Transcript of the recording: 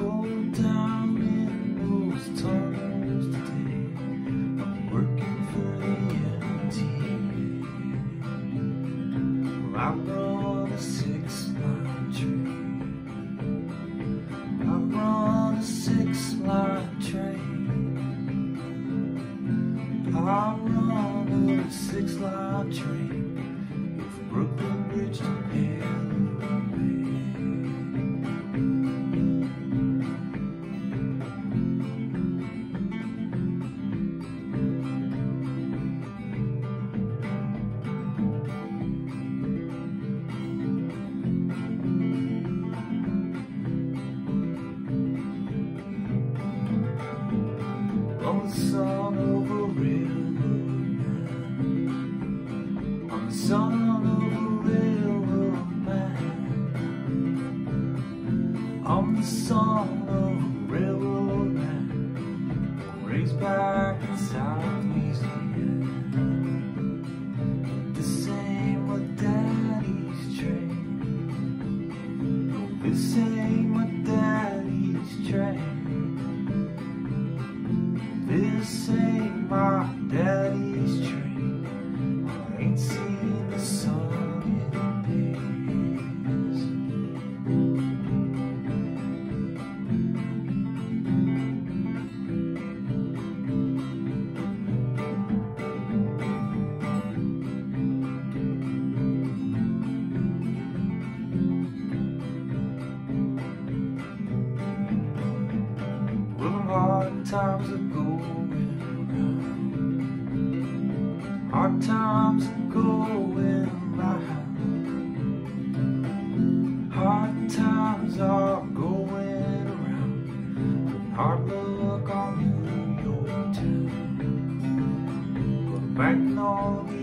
go down in those tunnels today. I'm working for the MTA. I'm on a 6-line train. I'm on a 6-line train. I'm on a 6-line train from Brooklyn Bridge to Halo Bay. On the sun of a railroad man, on the sun of a railroad man, on the son of a railroad man, raised back in South Louisiana. This ain't my daddy's train. No, this ain't my daddy's train. This ain't my daddy's train. I ain't seen the sun in days. Well, hard times are going round. Hard times are going round. Hard times are going around. Hard luck on New York town. But banking on the